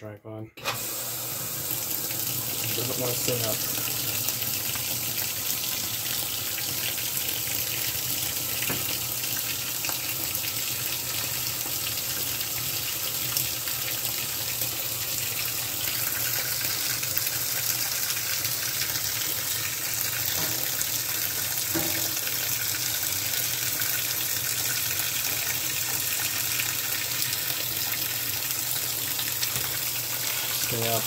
tripod. Doesn't want to stay up. Stay up.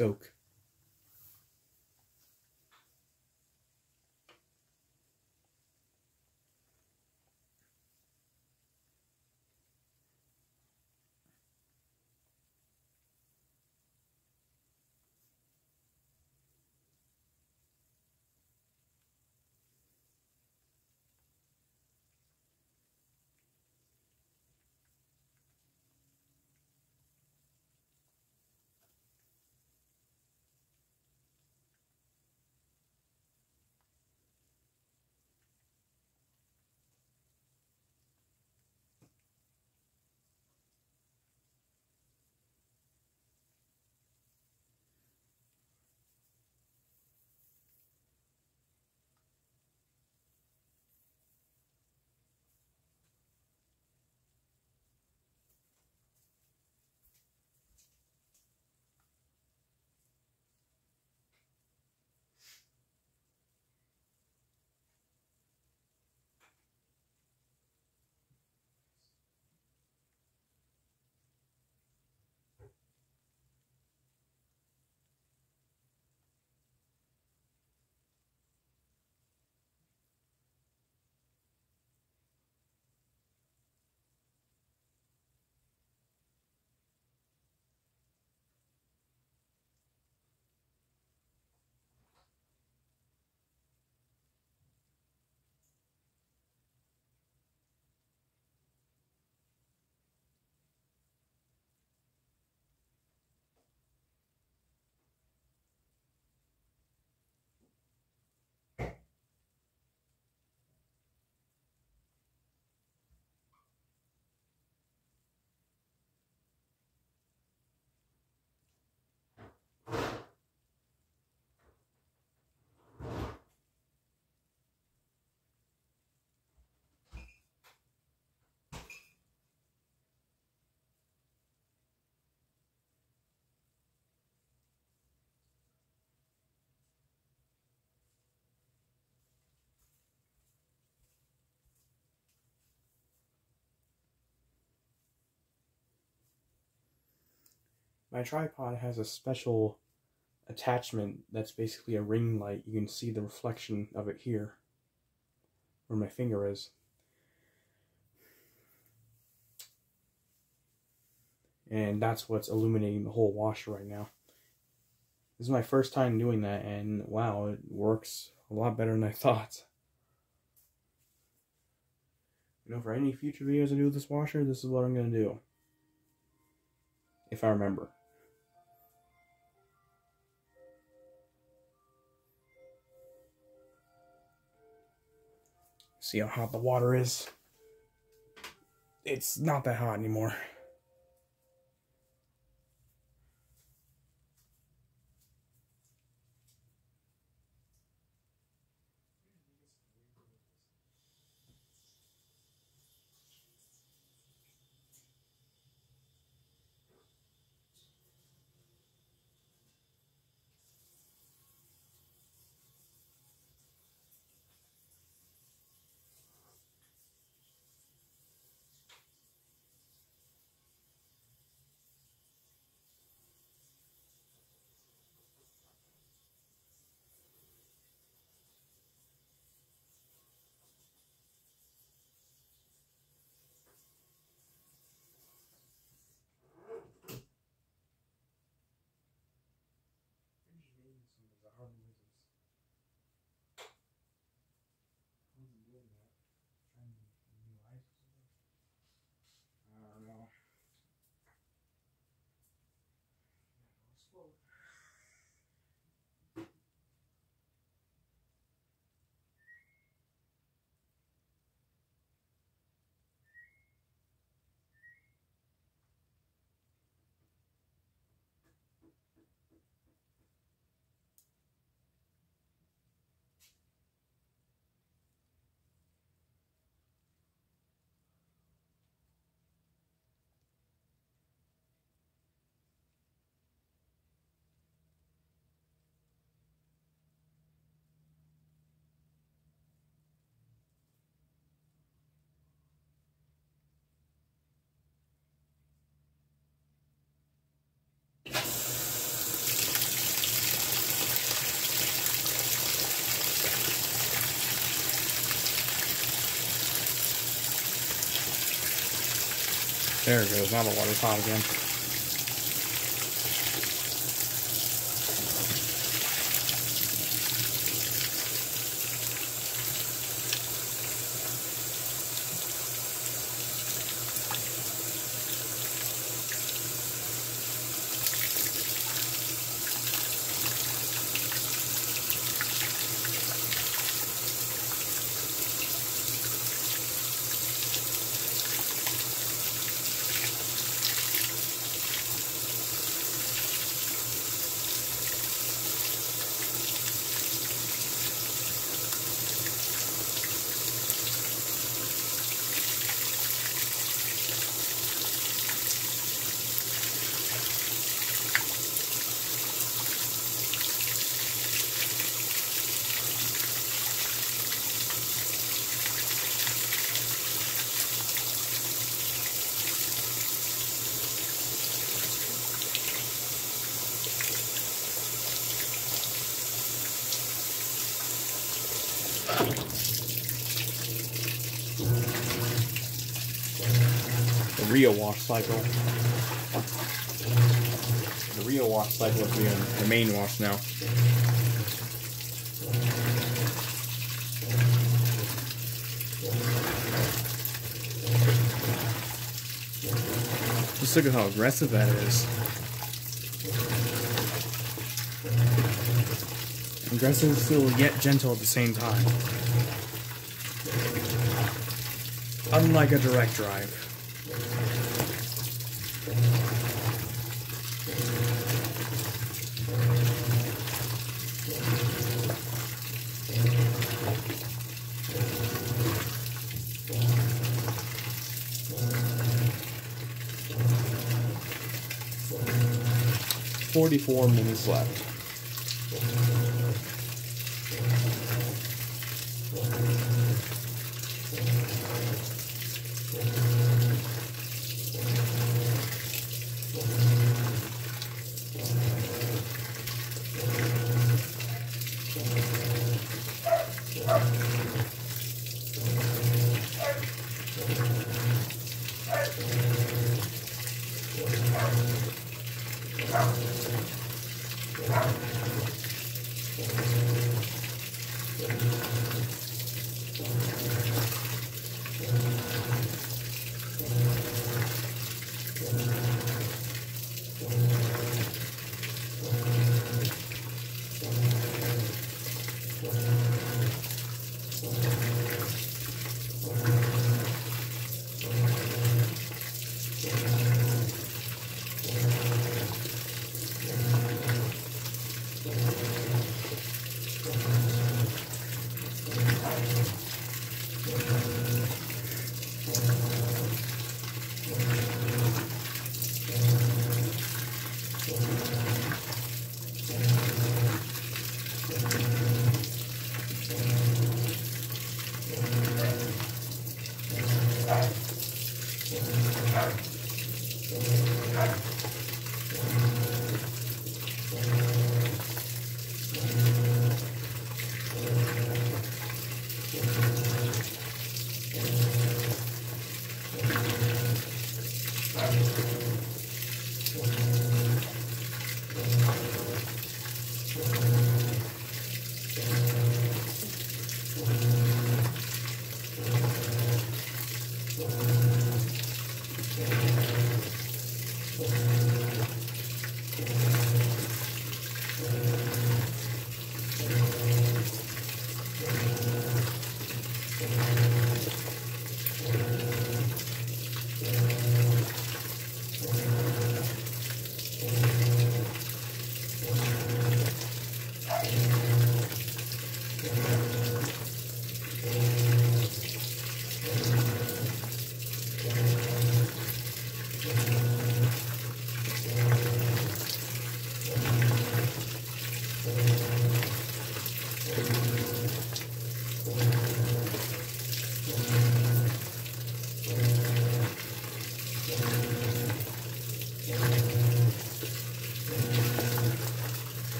soak. My tripod has a special attachment that's basically a ring light. You can see the reflection of it here, where my finger is. And that's what's illuminating the whole washer right now. This is my first time doing that, and wow, it works a lot better than I thought. You know, for any future videos I do with this washer, this is what I'm going to do. If I remember. See how hot the water is? It's not that hot anymore. There it goes. Now the water's hot again. The real wash cycle. The real wash cycle is the main wash now. Just look at how aggressive that is. Aggressive, still yet gentle at the same time. Unlike a direct drive. "44 minutes left."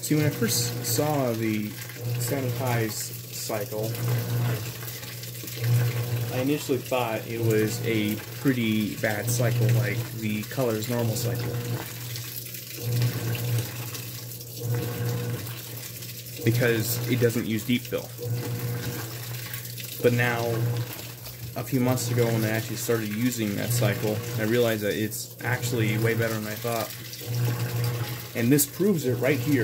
See, when I first saw the Sanitize cycle, I initially thought it was a pretty bad cycle, like the Colors normal cycle. Because it doesn't use deep fill. But now, a few months ago when I actually started using that cycle, I realized that it's actually way better than I thought. And this proves it right here.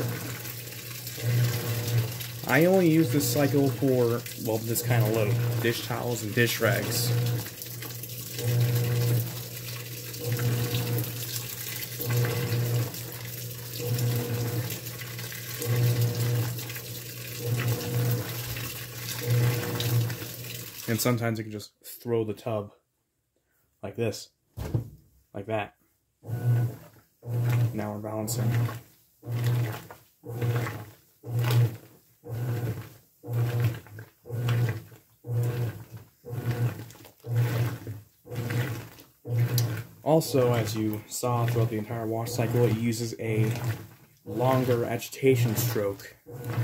I only use this cycle for, well, this kind of load. Dish towels and dish rags. And sometimes I can just throw the tub like this, like that. Now we're balancing. Also, as you saw throughout the entire wash cycle, it uses a longer agitation stroke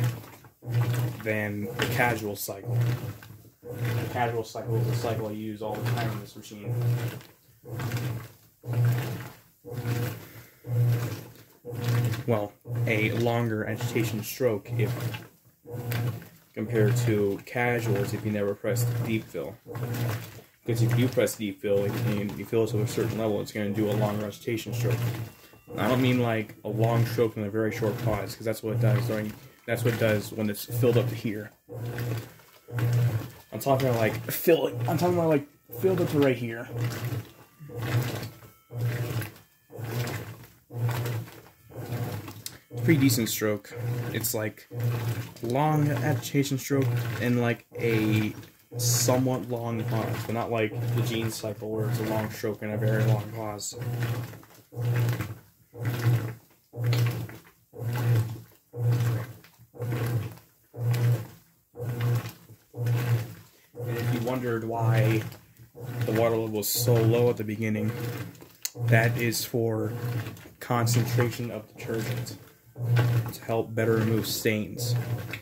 than the casual cycle. The casual cycle is the cycle I use all the time in this machine. Well, a longer agitation stroke if compared to casuals if you never press deep fill. Because if you press deep fill and you fill it to a certain level, it's going to do a longer agitation stroke. I don't mean like a long stroke in a very short pause, because that's what it does that's what it does when it's filled up to here. I'm talking about like filled up to right here. Pretty decent stroke. It's like long agitation stroke and like a somewhat long pause, but not like the jeans cycle where it's a long stroke and a very long pause. And if you wondered why the water level was so low at the beginning, that is for concentration of detergent to help better remove stains.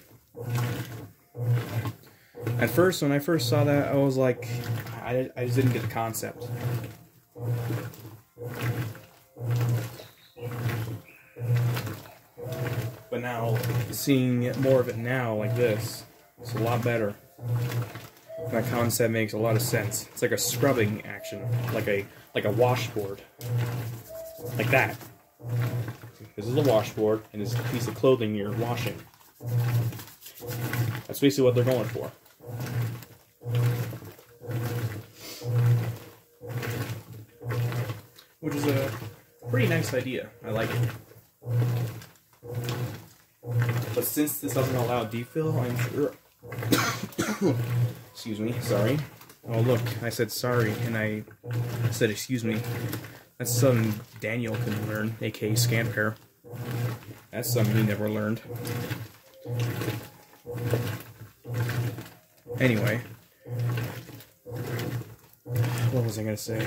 At first, when I first saw that, I was like, I just didn't get the concept. But now, seeing more of it now, like this, it's a lot better. That concept makes a lot of sense. It's like a scrubbing action, like a washboard, like that. This is a washboard, and this is a piece of clothing you're washing. That's basically what they're going for. Which is a pretty nice idea. I like it. But since this doesn't allow deep fill, I'm sure... Excuse me, sorry. Oh look, I said sorry, and I said excuse me. That's something Daniel can learn, aka Scant Pair. That's something he never learned. Anyway. What was I gonna say?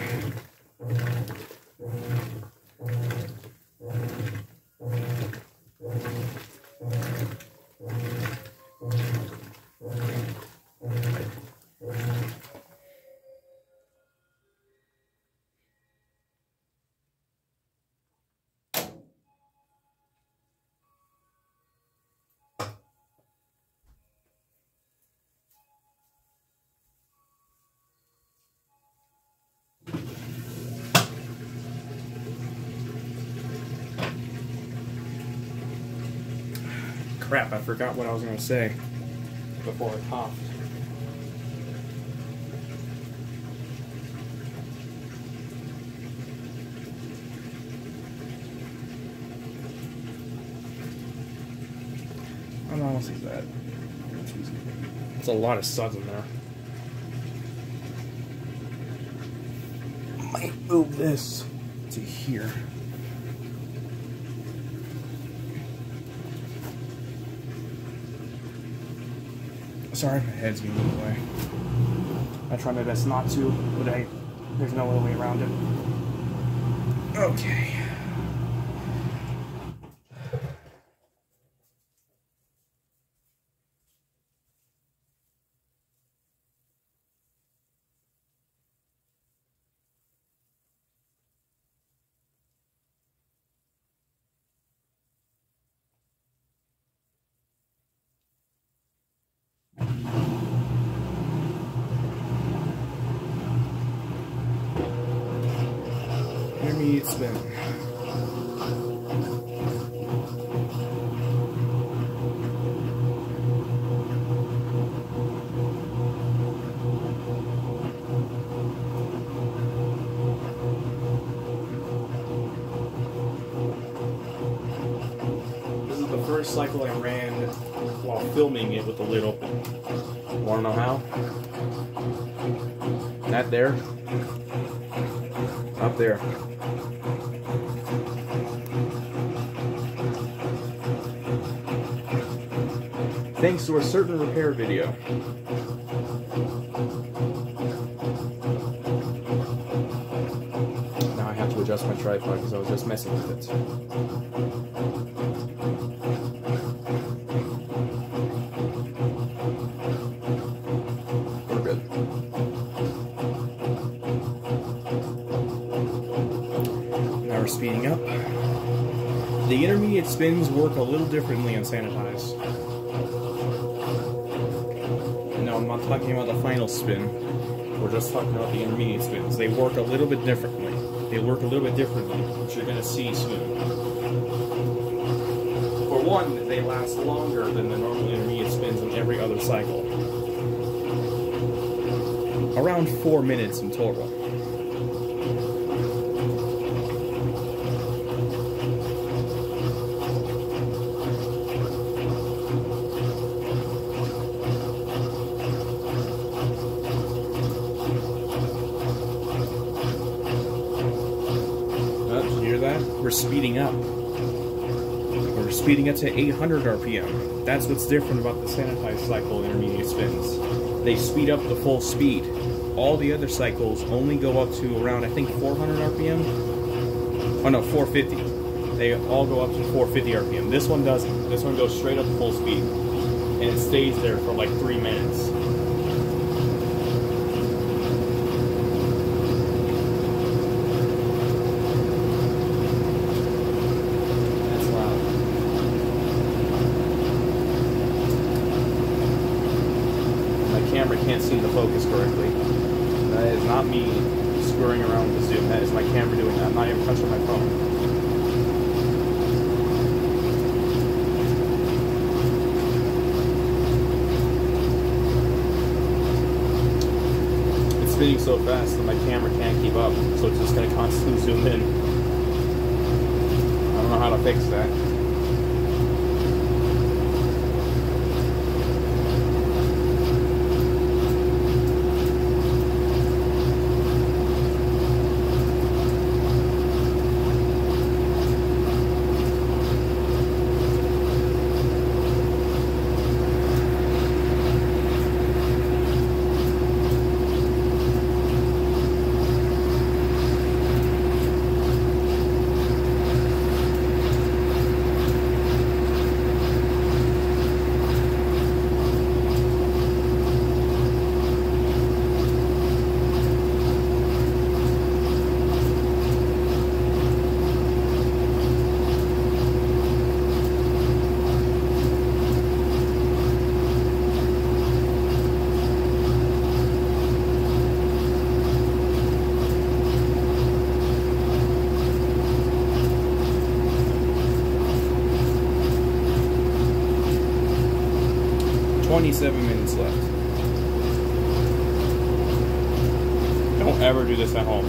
Crap, I forgot what I was going to say before I coughed. How else is that? There's a lot of suds in there. I might move this to here. Sorry, my head's getting in the way. I try my best not to, but there's no other way around it. Okay. intermediate spin. This is the first cycle I ran while filming it with the lid open. Wanna know how? That there. Up there. Thanks to a certain repair video. Now I have to adjust my tripod because I was just messing with it. We're good. Now we're speeding up. The intermediate spins work a little differently on Sanitize. No, I'm not talking about the final spin. We're just talking about the intermediate spins. They work a little bit differently. They work a little bit differently, which you're going to see soon. For one, they last longer than the normal intermediate spins in every other cycle. Around 4 minutes in total. We're speeding up. We're speeding up to 800 RPM. That's what's different about the Sanitize cycle intermediate spins. They speed up to full speed. All the other cycles only go up to around, I think, 400 RPM? Oh no, 450. They all go up to 450 RPM. This one doesn't. This one goes straight up to full speed. And it stays there for like 3 minutes. Camera can't seem to focus correctly. That is not me screwing around with the zoom. That is my camera doing that. I'm not even touching my phone. It's spinning so fast that my camera can't keep up, so it's just going to constantly zoom in. I don't know how to fix that. "27 minutes left. Don't ever do this at home.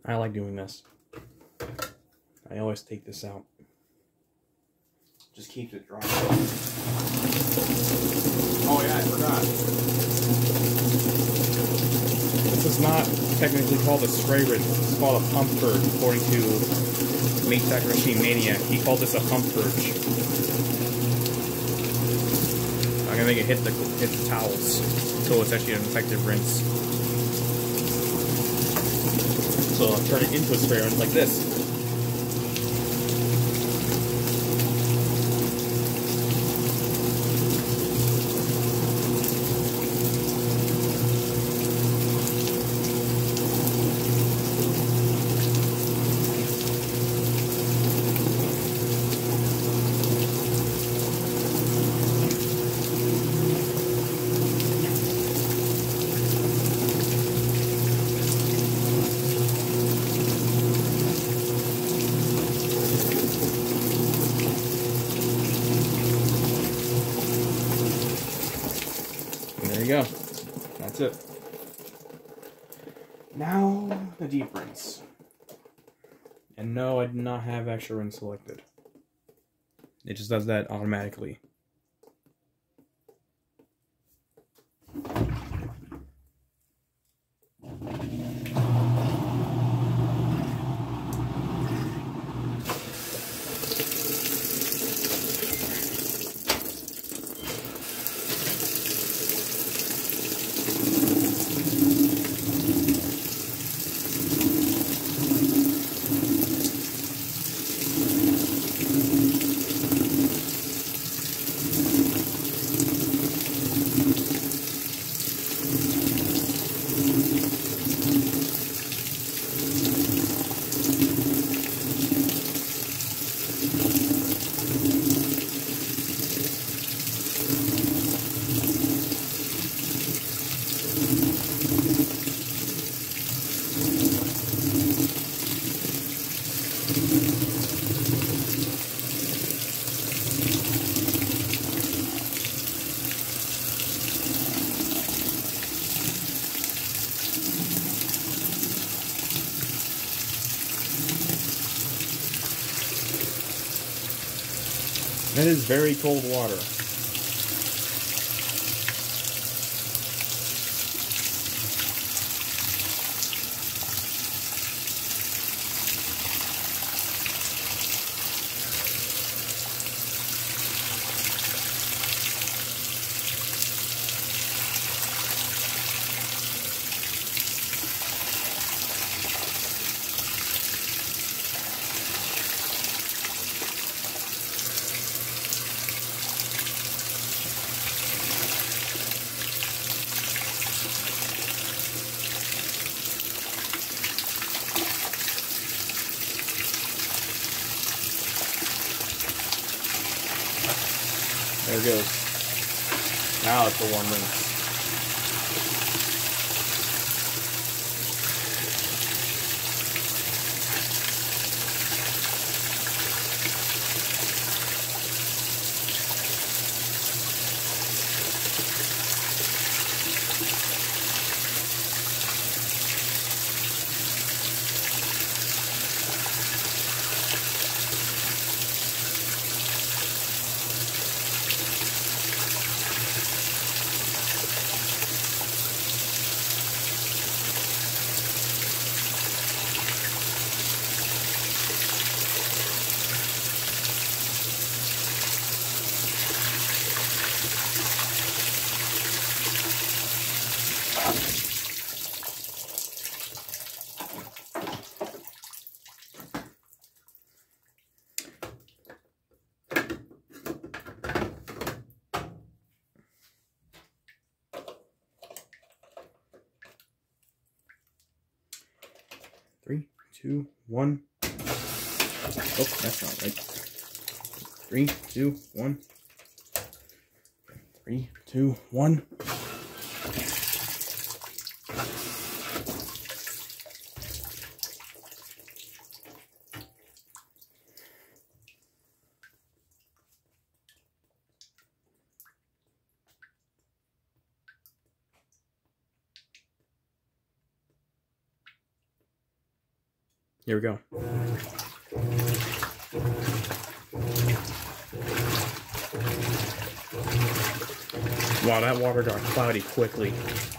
I like doing this. I always take this out. Just keeps it dry. Oh yeah, I forgot. This is not technically called a spray rinse. It's called a pump purge, according to Make Factory Machine Maniac. He called this a pump purge. I'm gonna make it hit the towels, so it's actually an effective rinse. So I'll turn it into a spray rinse like this. There you go. That's it. Now, the deep rinse. And no, I did not have extra rinse selected. It just does that automatically. That is very cold water. There it goes. Now it's a warm rinse. Three, two, one. Oh, that's not right. 3, 2, 1. 3, 2, 1. Here we go. Wow, that water got cloudy quickly.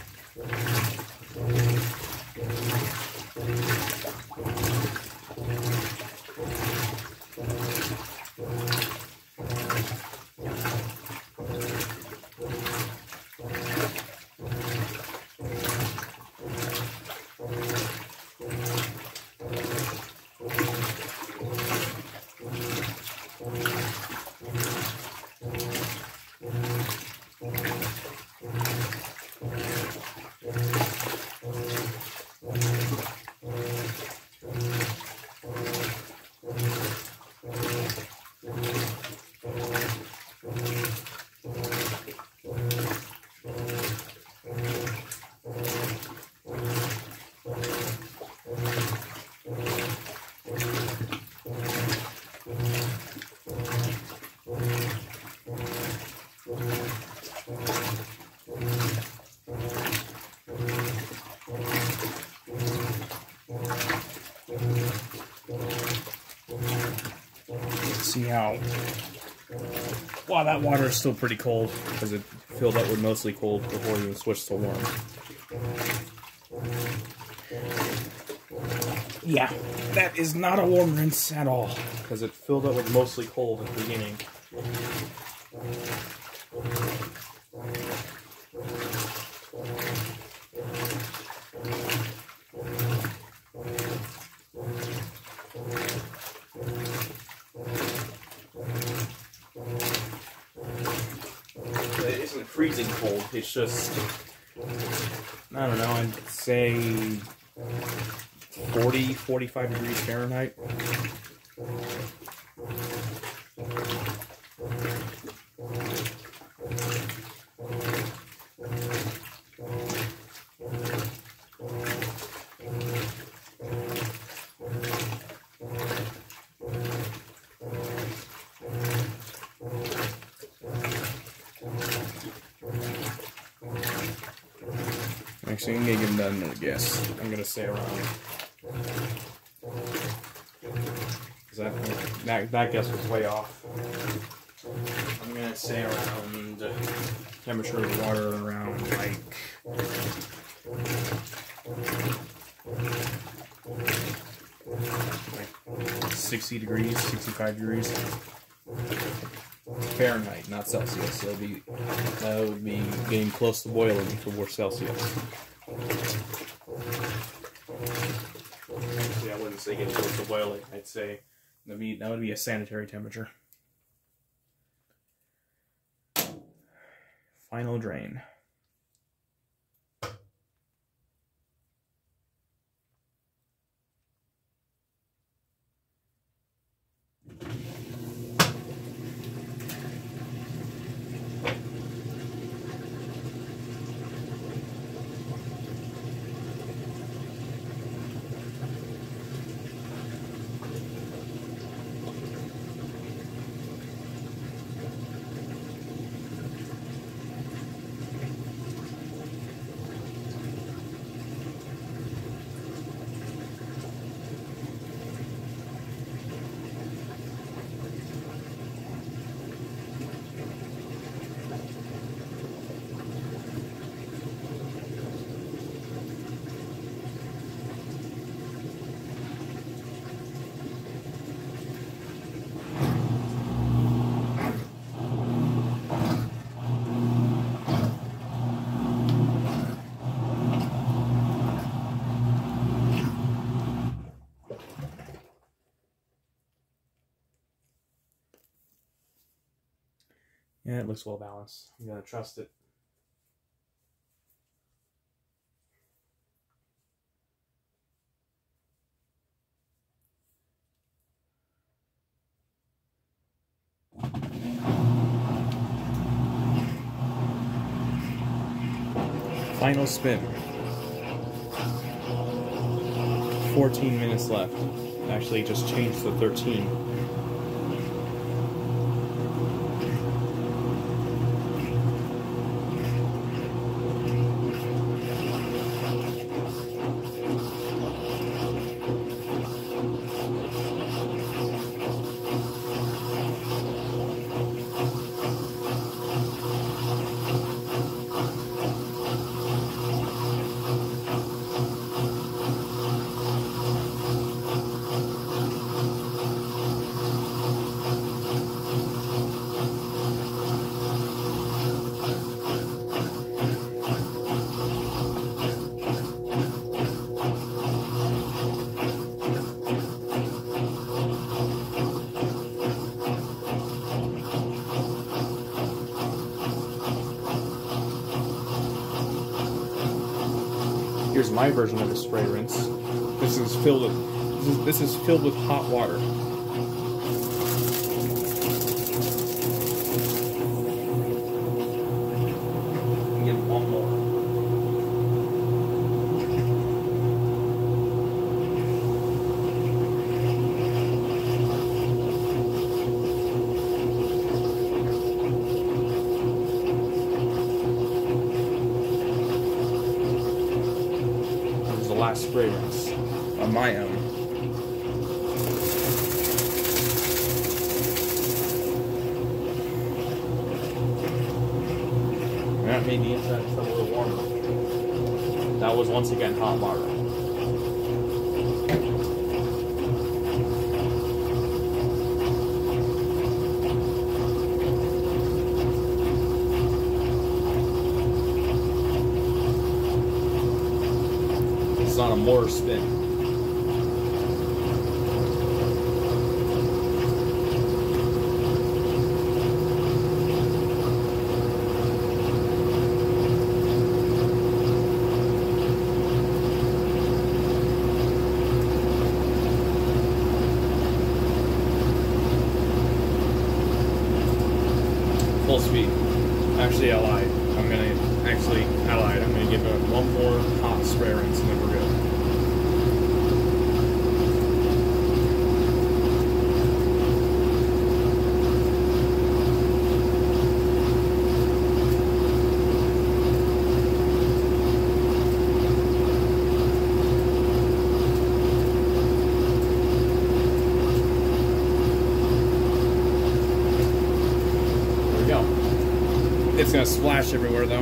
See how, wow, that water is still pretty cold because it filled up with mostly cold before it even switched to warm. Yeah, that is not a warm rinse at all because it filled up with mostly cold at the beginning. It isn't freezing cold, it's just, I don't know, I'd say 40, 45 degrees Fahrenheit. Actually, I'm gonna give them another guess. I'm gonna say around. That guess was way off. I'm gonna say around temperature of the water around like 60 degrees, 65 degrees. Fahrenheit, not Celsius. So that would be getting close to boiling for more Celsius. Actually, I wouldn't say getting close to boiling. I'd say that would be a sanitary temperature. Final drain. Yeah, it looks well balanced. I'm gonna trust it. Final spin. 14 minutes left. Actually, just changed to 13. Here's my version of a spray rinse. This is filled with hot water. Get one more. Last spray rinse on my own. That made the inside a little warmer. That was once again hot water. On a mortar spin. Full speed. Actually, I lied. I lied. I'm gonna give it one more hot spray rinse and then we're good. There we go. It's gonna splash everywhere though.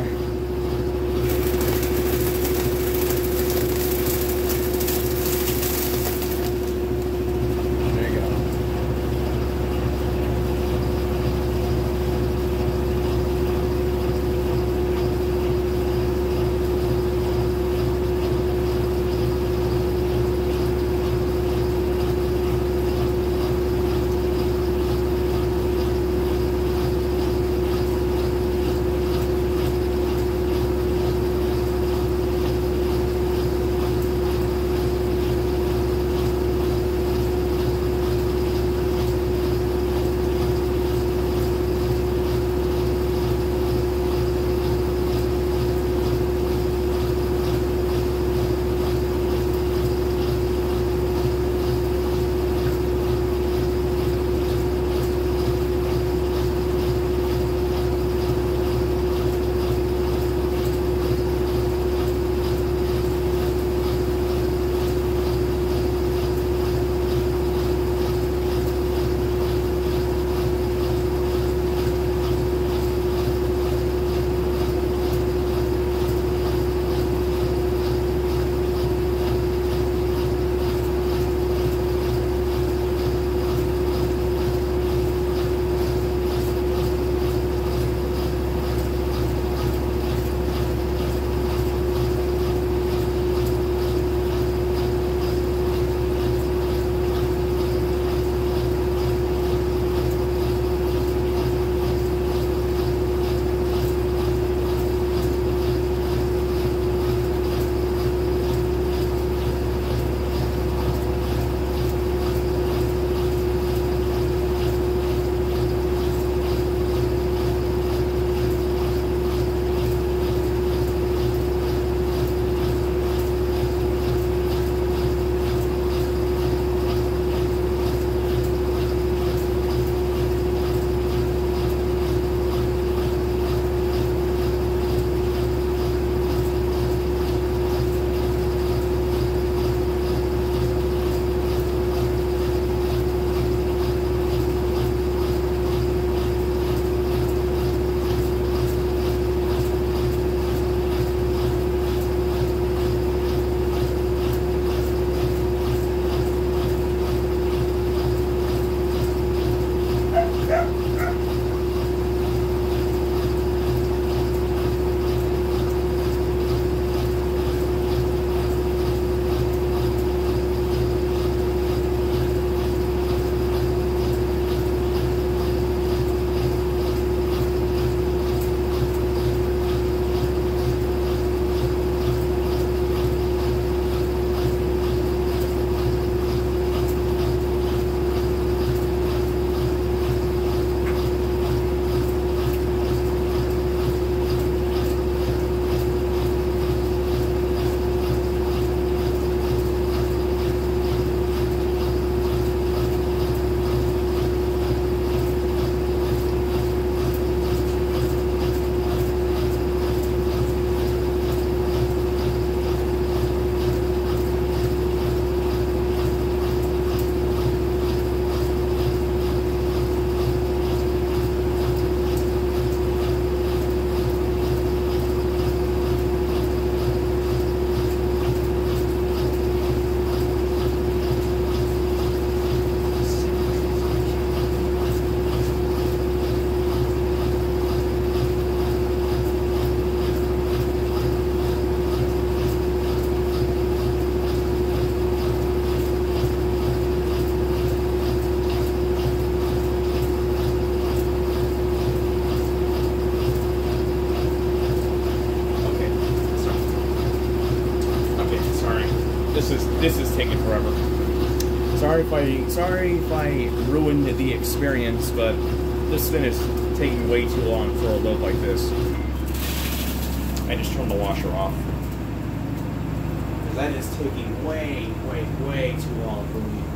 This is taking forever. Sorry if I ruined the experience, but this thing is taking way too long for a load like this. I just turned the washer off. Because that is taking way too long for me.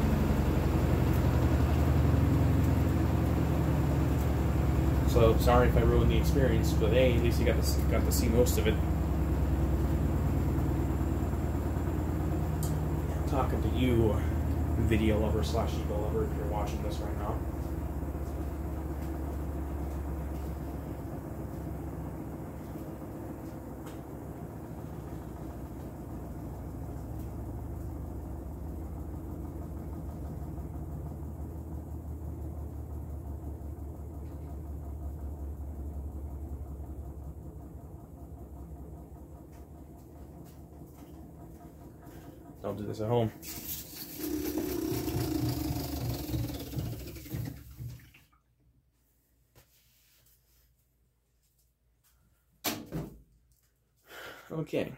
So sorry if I ruined the experience, but hey, at least you got to see most of it. I'm talking to you, video lover / eco lover, if you're watching this right now. I'll do this at home. Okay.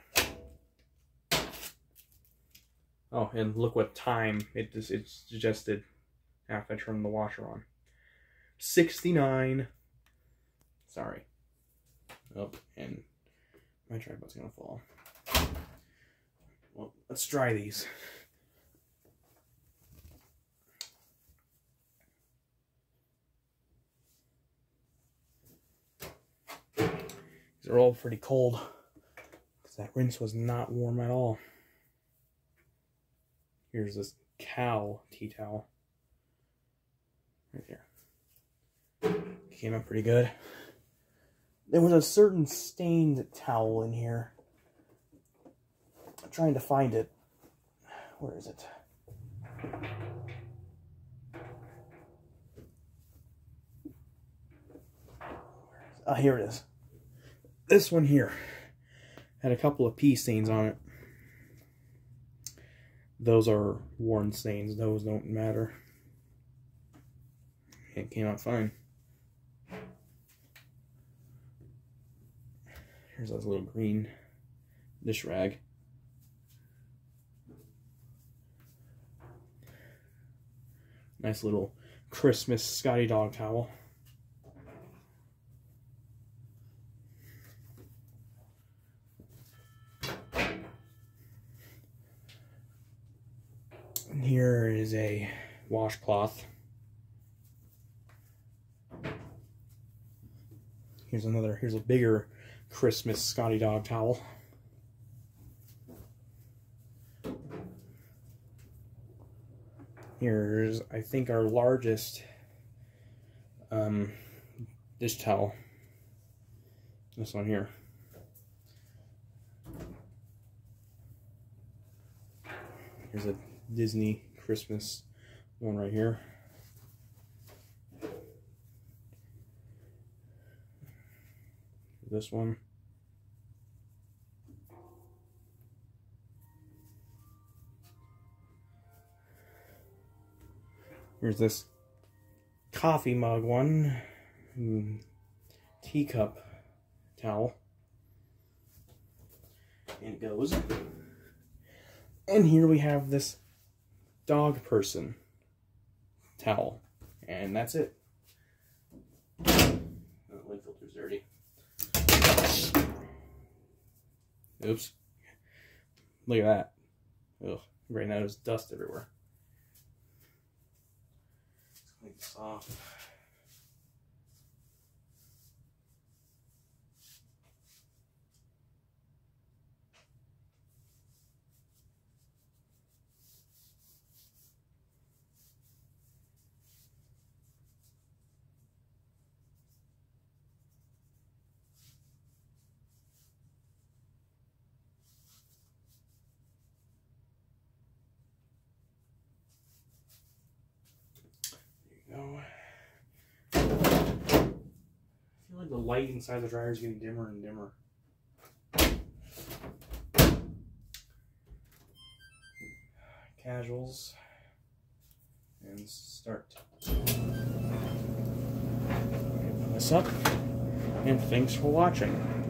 Oh, and look what time it suggested after I turned the washer on. 69. Sorry. Oh, and my tripod's gonna fall. Well, let's try these. These are all pretty cold because that rinse was not warm at all. Here's this cow tea towel. Right there. Came out pretty good. There was a certain stained towel in here. I'm trying to find it. Where is it? Ah, here it is. This one here had a couple of pee stains on it. Those are worn stains. Those don't matter. It came out fine. Here's this little green dish rag. Nice little Christmas Scotty dog towel. And here is a washcloth. Here's a bigger Christmas Scotty dog towel. Here's, I think, our largest dish towel. This one here. Here's a Disney Christmas one right here. This one. Here's this coffee mug one. Teacup towel. And it goes. And here we have this dog person towel. And that's it. Oh, lid filter's dirty. Oops. Look at that. Ugh. Right now there's dust everywhere. Let's clean this off. I feel like the light inside the dryer is getting dimmer and dimmer. Casuals. And start. Open this up. And thanks for watching.